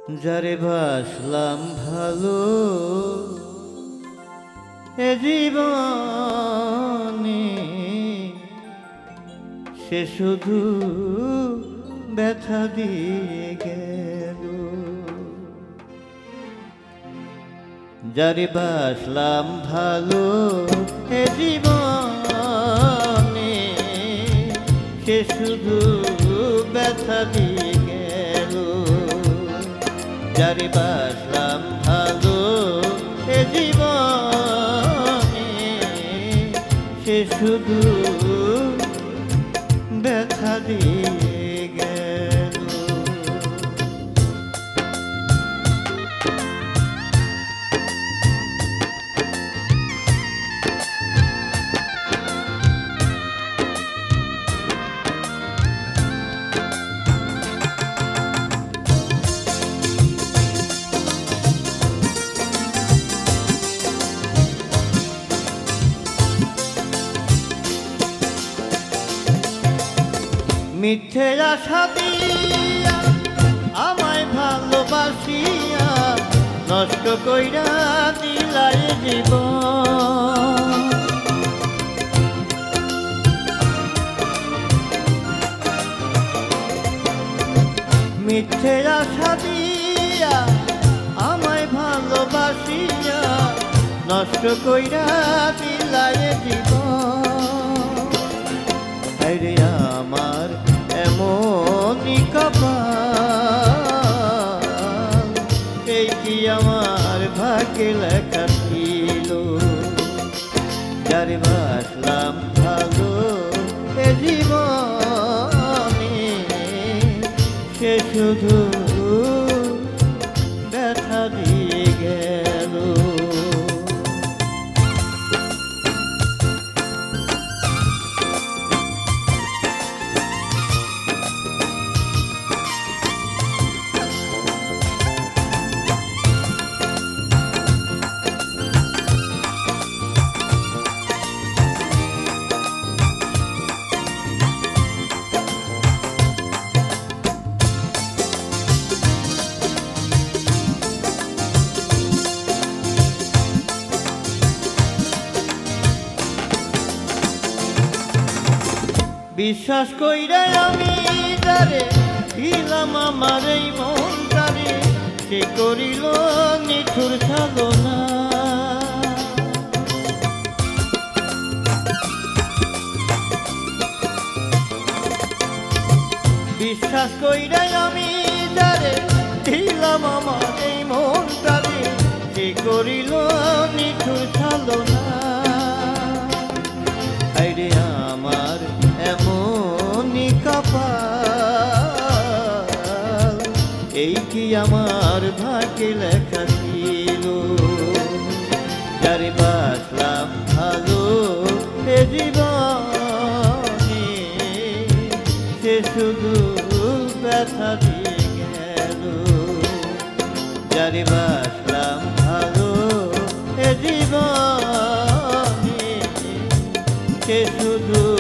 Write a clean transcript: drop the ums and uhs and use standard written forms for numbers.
যারে বাসলাম ভালো এ জীবনে, সে শুধু ব্যথা দিয়ে গেল। যারে বাসলাম ভালো এ জীবনে, সে শুধু ব্যথা দিয়ে গেল। যারে বাসলাম ভালো এ জীবনে, সে শুধু ব্যথা দিয়ে গেল। মিথ্যে আশা দিয়া আমায় ভালোবাসিয়া নষ্ট কইরা দিলাই জীবন। মিথ্যে আশা দিয়া আমায় ভালোবাসিয়া নষ্ট কইরা দিলাই জীবন। আরে আমার এমনই কপাল, এই কি আমার ভাগ্যে লেখা ছিল। যারে বাসলাম ভালো এ জীবনে, সে শুধু ব্যথা দিয়ে গেল। বিশ্বাস কইরা আমি যারে দিলাম আমার এই মনটারে, সে করিল নিঠুর ছলনা। বিশ্বাস কইরা আমি যারে দিলাম আমার এই মনটারে, সে করিল নিঠুর ছলনা। আরে আমার এমনই কপাল, এই কি আমার ভাগ্যে লেখা ছিল। যারে বাসলাম ভালো এ জীবনে, সে শুধু ব্যথা দিয়ে গেল। যারে বাসলাম ভালো এ জীবনে, সে শুধু